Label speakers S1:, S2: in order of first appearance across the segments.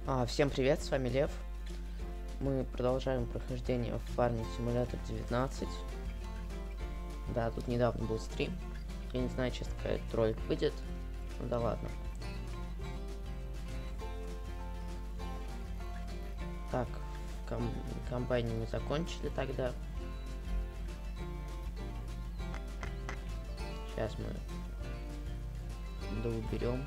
S1: Всем привет, с вами Лев. Мы продолжаем прохождение в Farming Simulator 19. Да, тут недавно был стрим. Я не знаю, честно, когда этот ролик выйдет. Ну да ладно. Так, комбайне мы закончили тогда. Сейчас мы доуберем.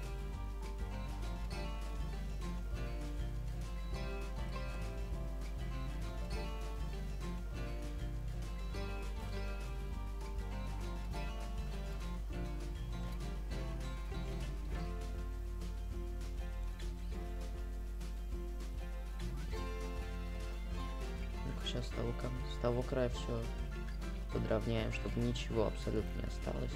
S1: Сейчас с того края все подровняем, чтобы ничего абсолютно не осталось.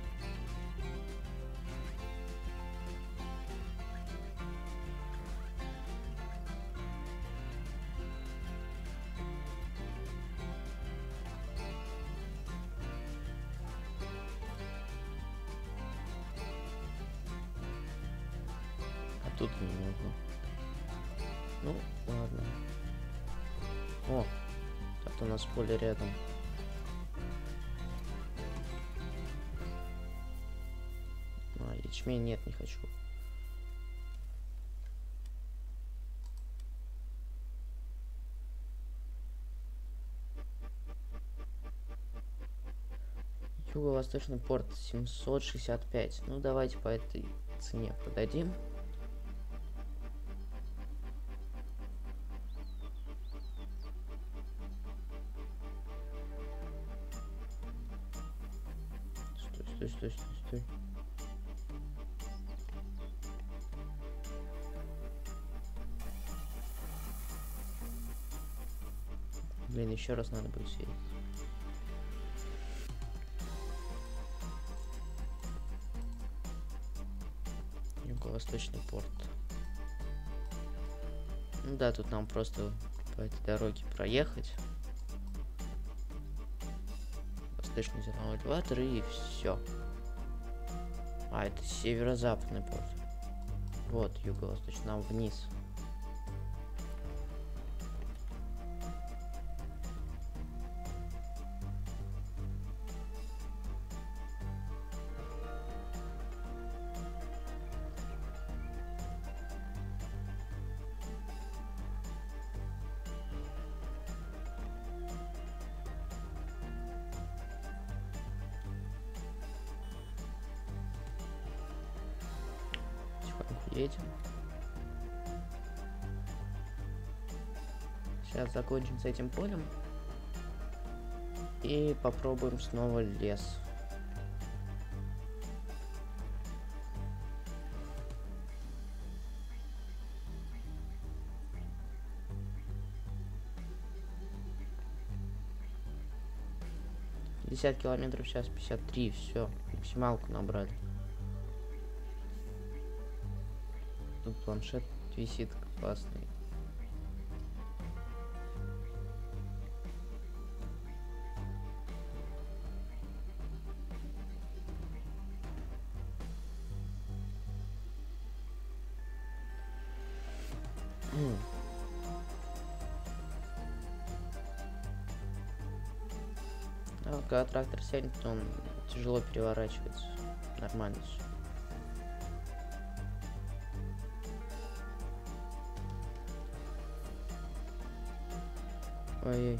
S1: А тут не нужно. Ну, ладно. О, тут у нас поле рядом. Ячмень нет, не хочу. Юго-восточный порт 765. Ну, давайте по этой цене подадим. Стой. Блин, еще раз надо будет съездить. Юго-восточный порт. Ну да, тут нам просто по этой дороге проехать. Восточный зерновой элеватор и все. Это северо-западный порт. Вот, юго-восточный, нам вниз. Едем. Сейчас закончим с этим полем и попробуем снова лес. Километров в час, 53, все, максималку набрали. Тут планшет висит классный. А вот когда трактор сядет, он тяжело переворачивается. Нормально все. Ой-ой.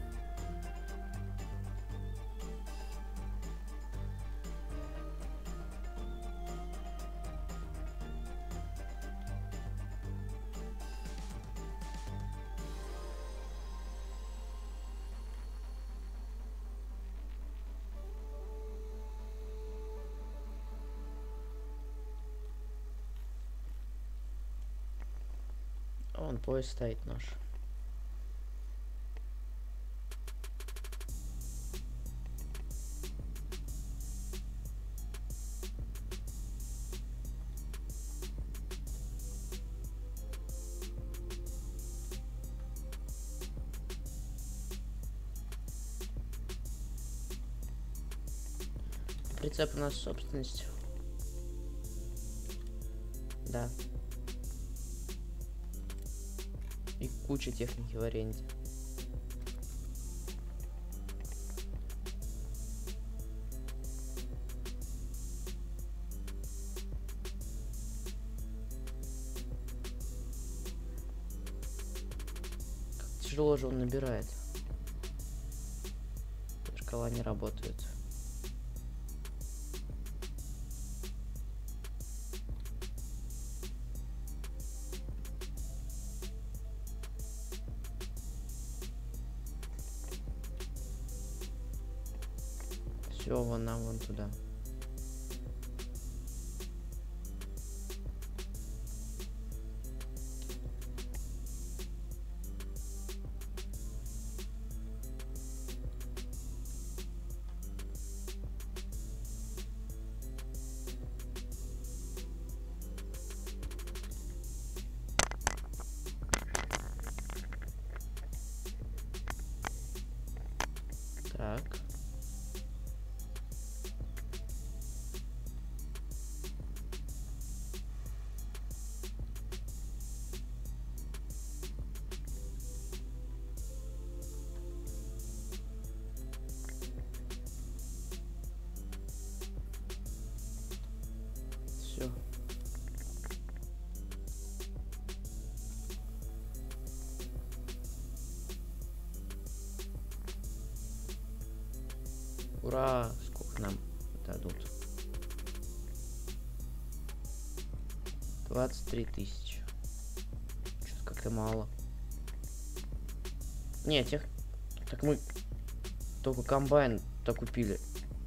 S1: Вон поезд стоит наш. Прицеп у нас собственность. Да. И куча техники в аренде. Как тяжело же он набирает. Шкала не работает. Все, вон нам, вон туда. Так. Все. Ура! Сколько нам дадут? 23 тысячи. Что-то как-то мало. Не, тех... Так мы только комбайн-то купили.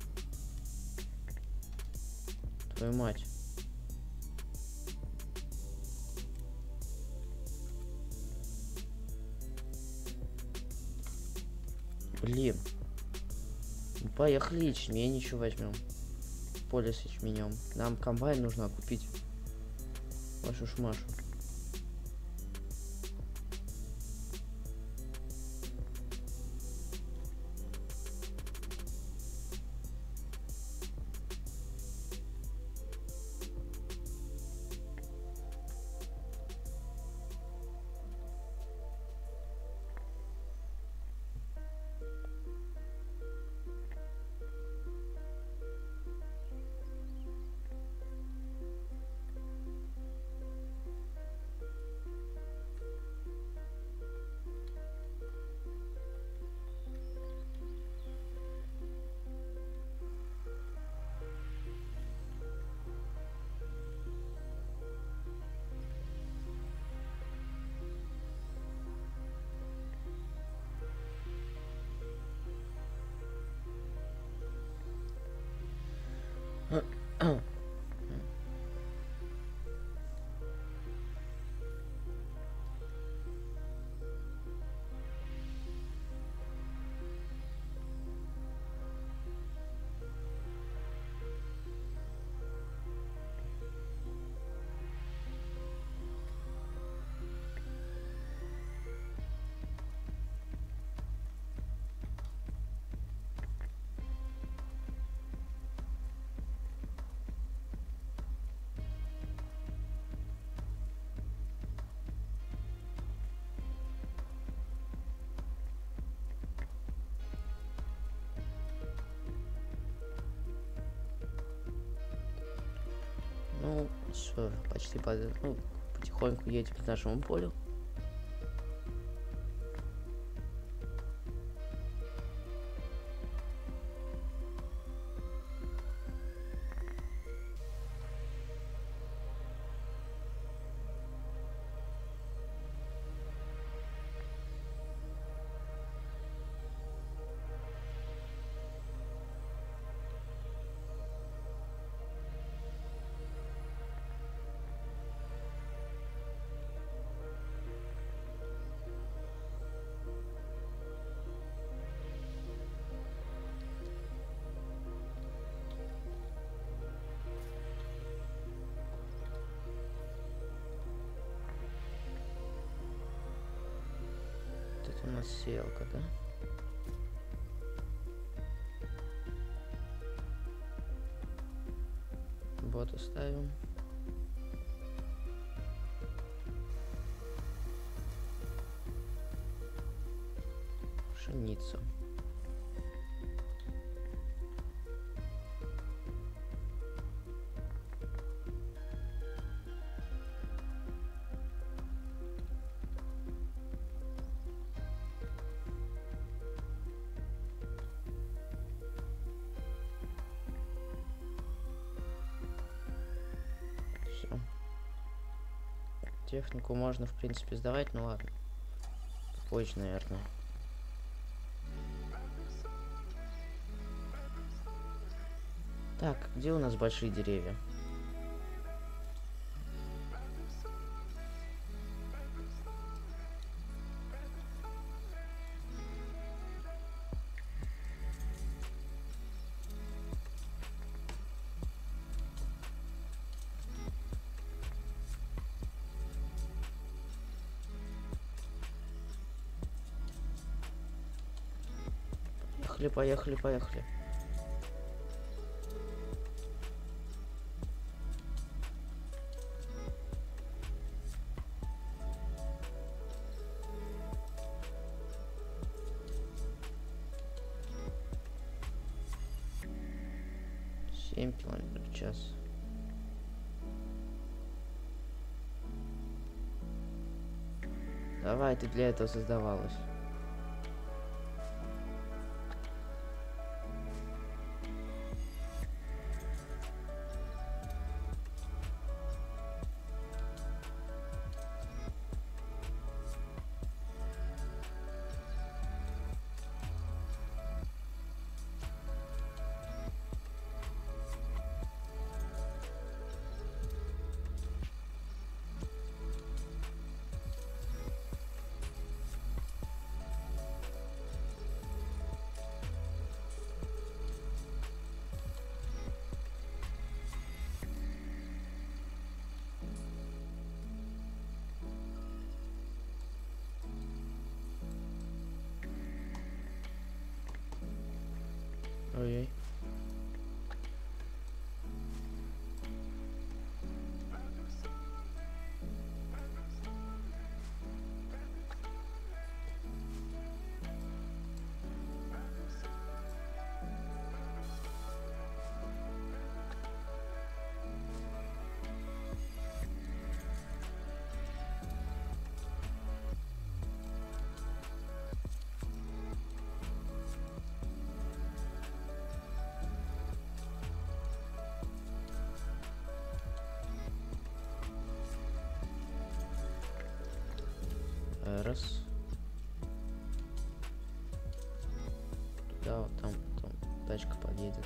S1: Твою мать. Блин. Ну, поехали, ячмень еще возьмем. Поле с ячменем. Нам комбайн нужно купить. Вашу шмашу. Ну, все, почти ну, потихоньку едем к нашему полю. Это у нас сеялка, да? Вот оставим. пшеницу. Все. Технику можно, в принципе, сдавать, ну ладно. Позже, наверное. Так, где у нас большие деревья? Поехали, поехали, поехали. Семь километров в час. Давай, ты для этого создавалась. Ой-ой. Раз. Да, вот там тачка подъедет.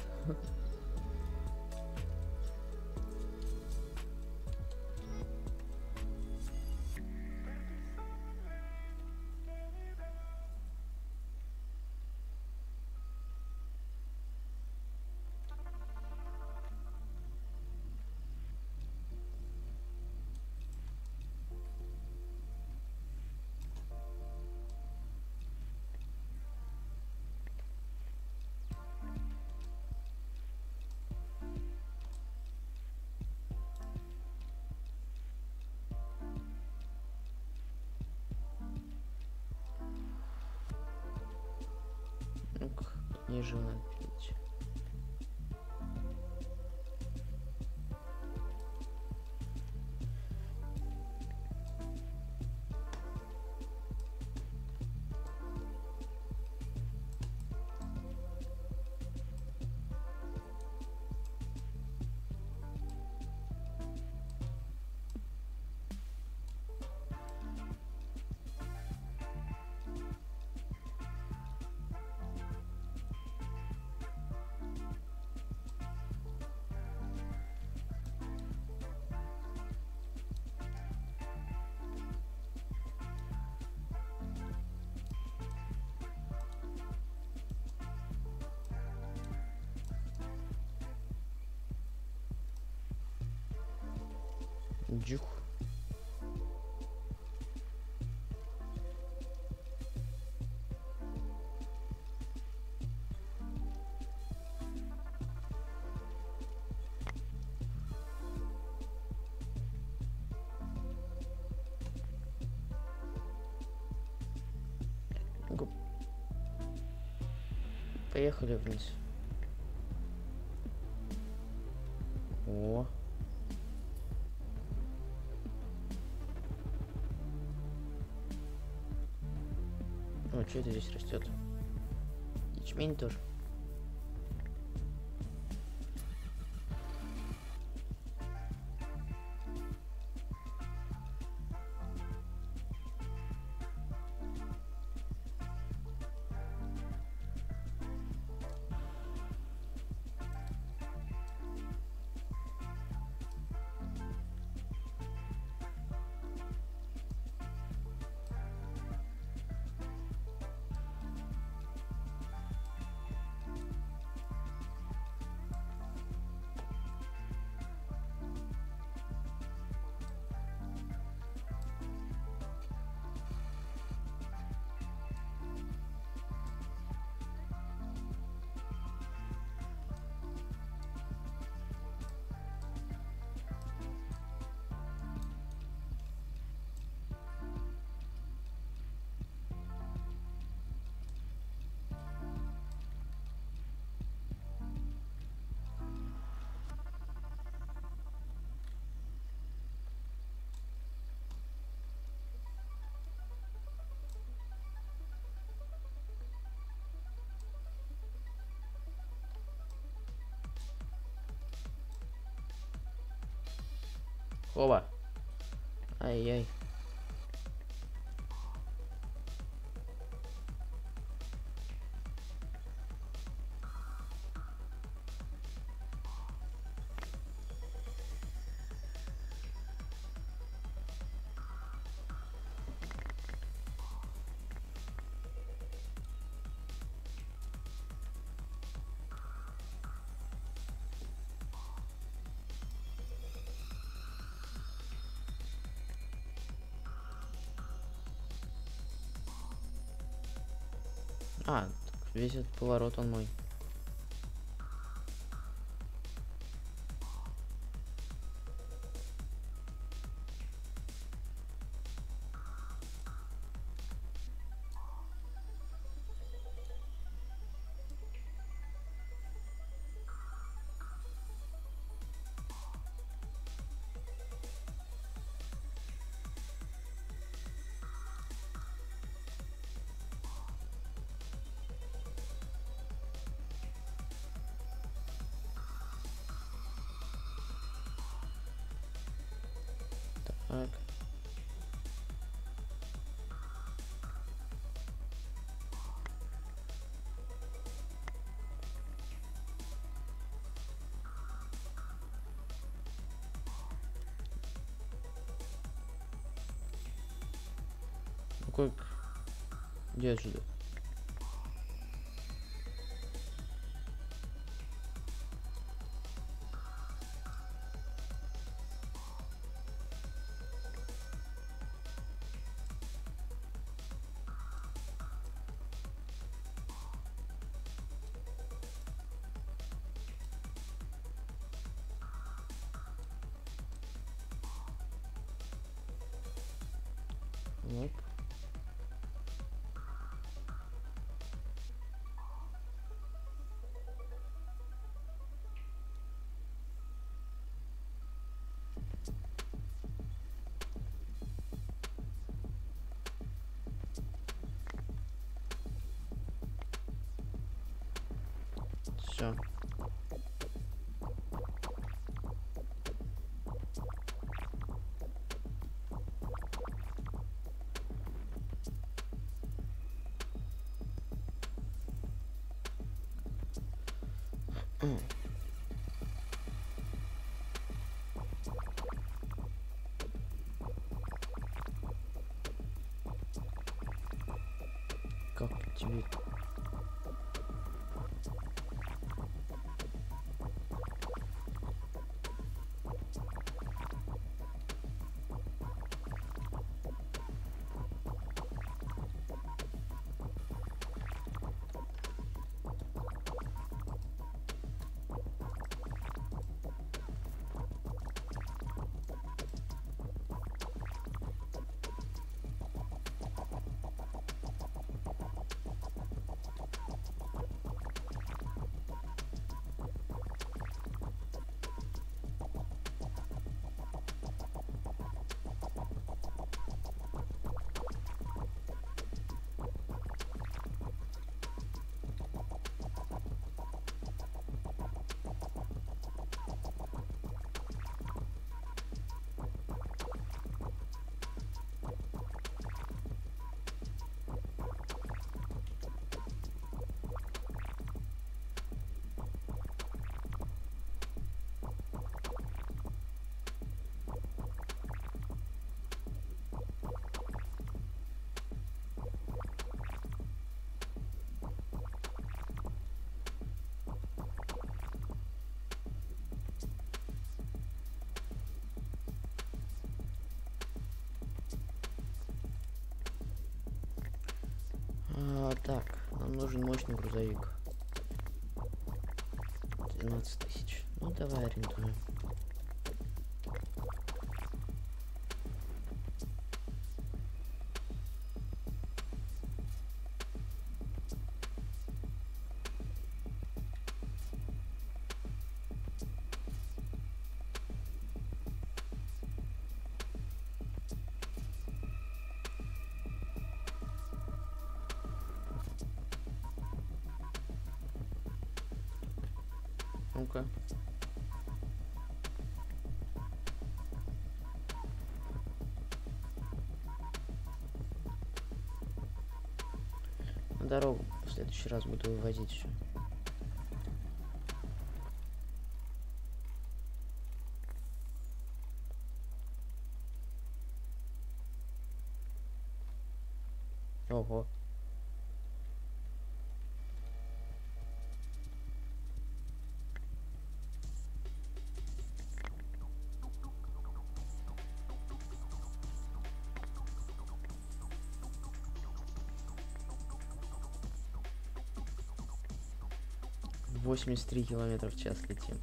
S1: Ну-ка, ниже надо пить. Джух. Поехали вниз. О. О, что это здесь растет? Ячмень тоже. Оба. Ай-яй. А, так весь этот поворот он мой. Так. Ну как? Где отсюда? Оп. Все. Как тебе? Так, нам нужен мощный грузовик. 12 тысяч. Ну давай арендуем. Ну-ка. На дорогу в следующий раз буду вывозить все. Ого. — 83 километра в час летим.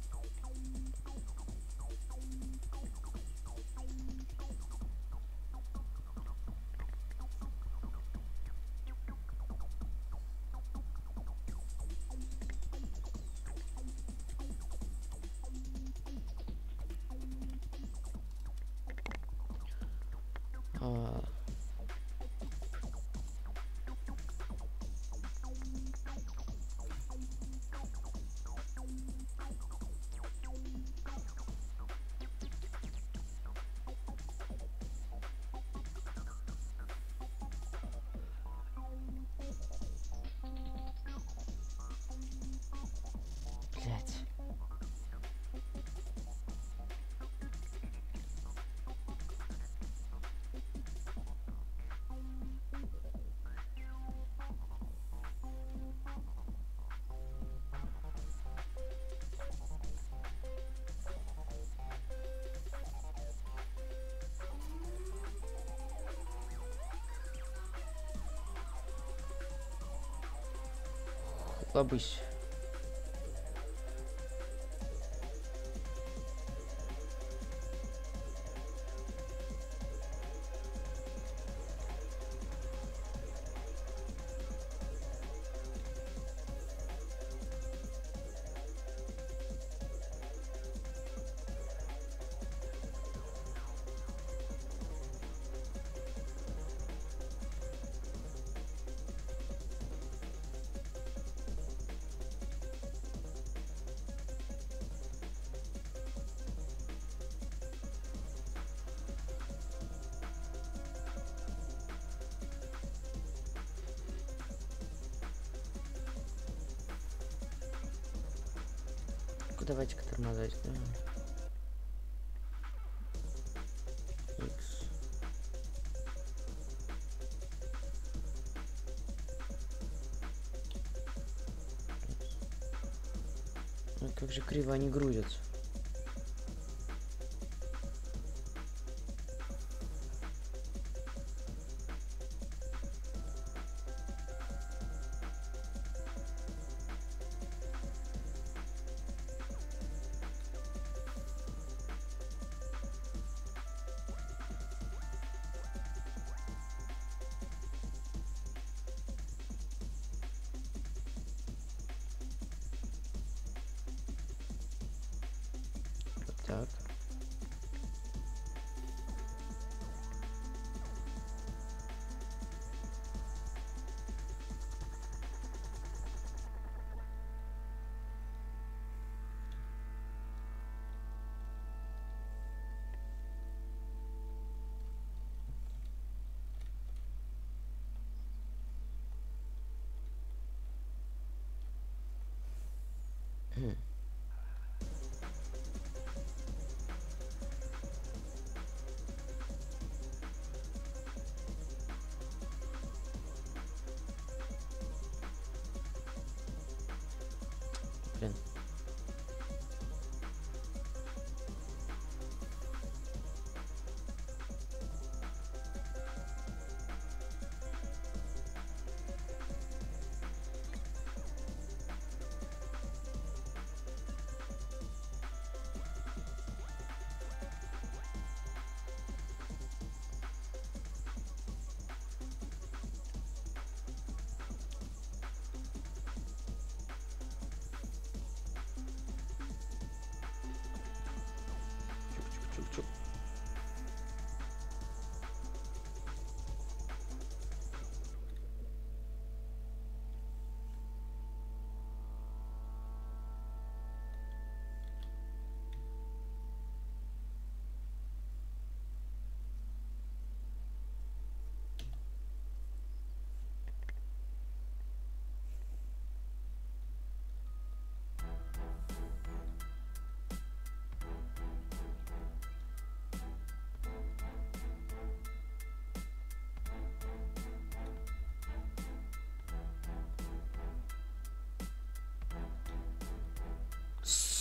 S1: Блять. Лобысь. Давайте-ка тормозать, да? X. Ну, как же криво они грузятся. Так.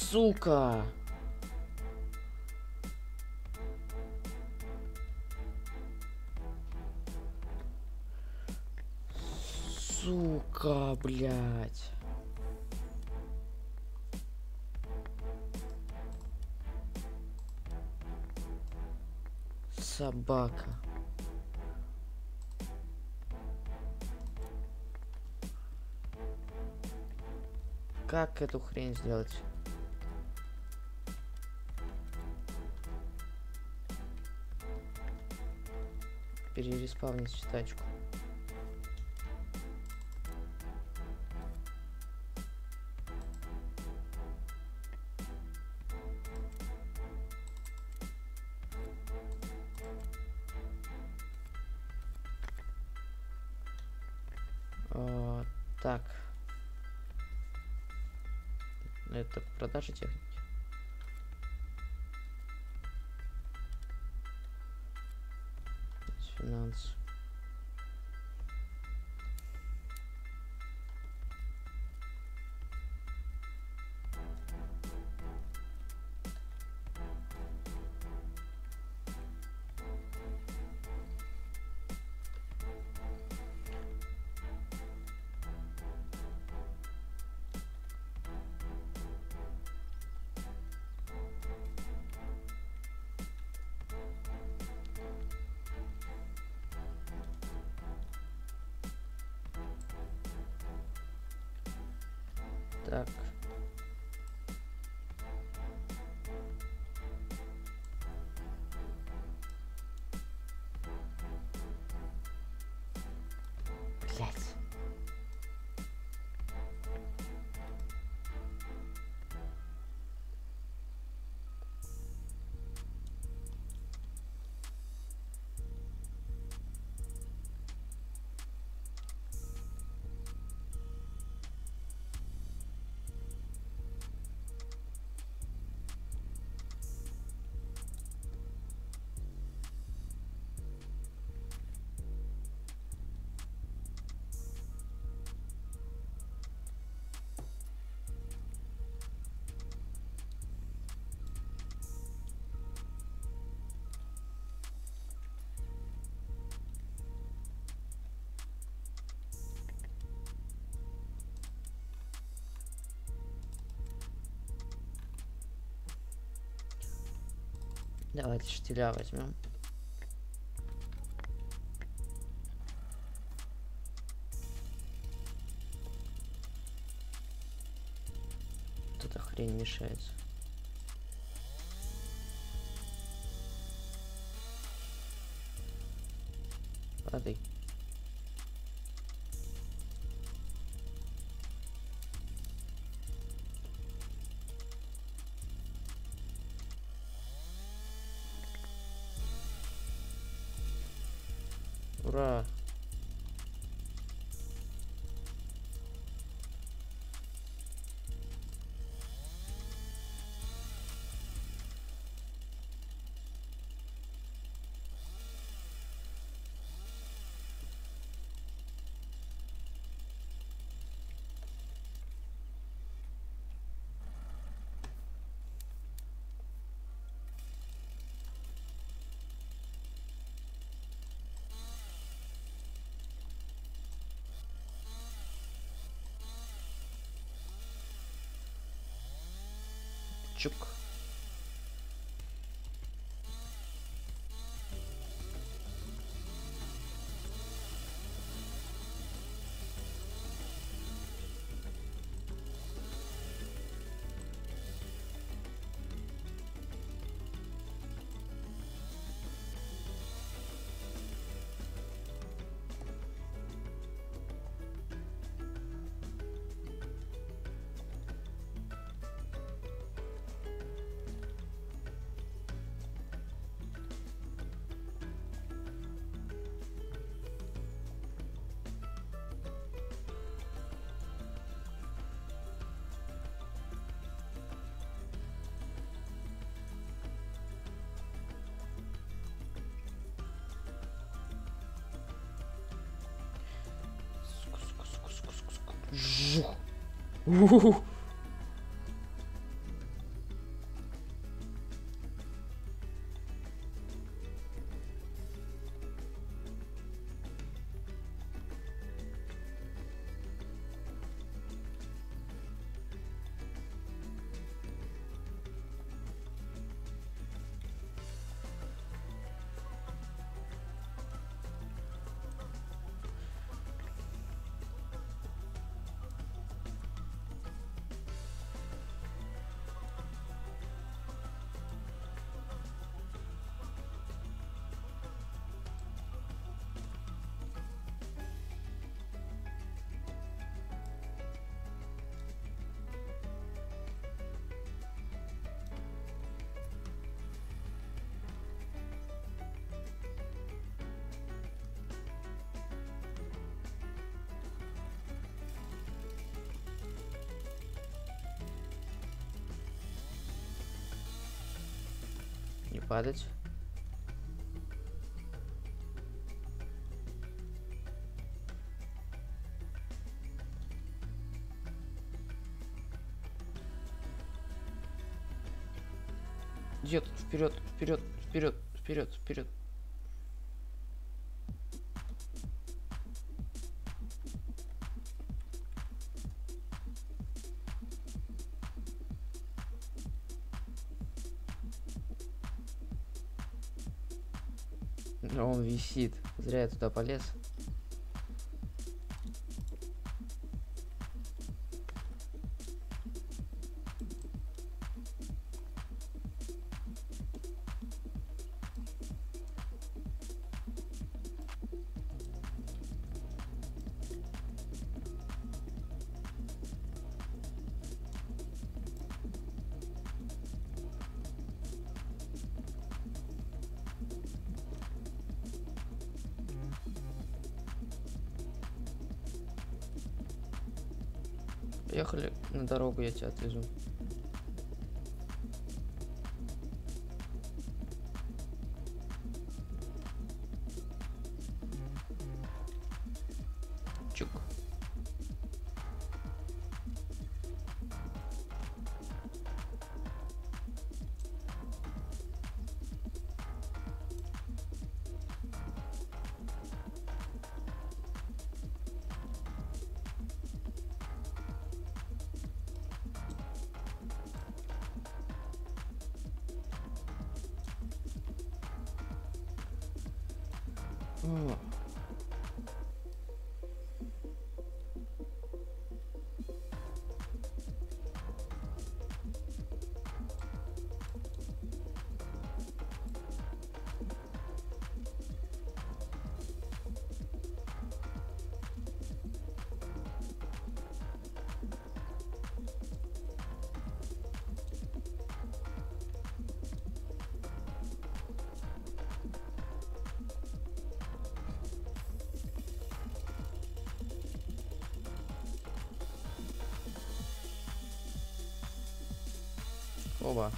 S1: Сука! Сука, блядь. Собака. Как эту хрень сделать? Перереспавнить тачку. Так. Это продажа техники. Финансы. Так. Блять. Давайте штиля возьмем. Вот эта хрень мешается. Падай. Ура! Чук. Жух. падать. Идет вперед, вперед, вперед, вперед, вперед. Он висит. Зря я туда полез. Поехали на дорогу, я тебя отвезу. Чук. О. Оба.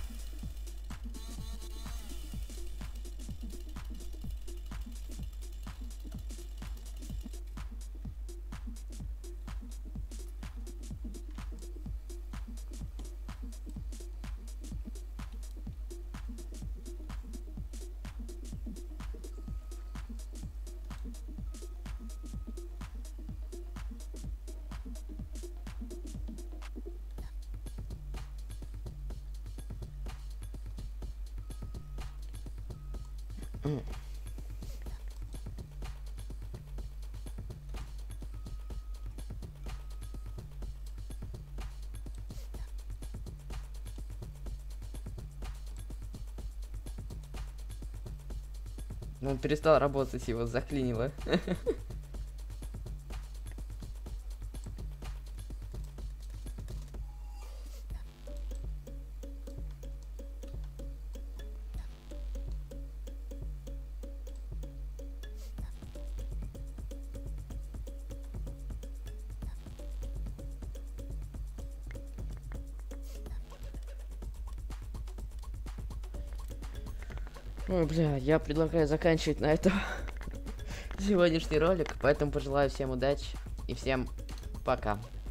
S1: Но он перестал работать, его заклинило. Ой, бля, я предлагаю заканчивать на этом сегодняшний ролик, поэтому пожелаю всем удачи и всем пока.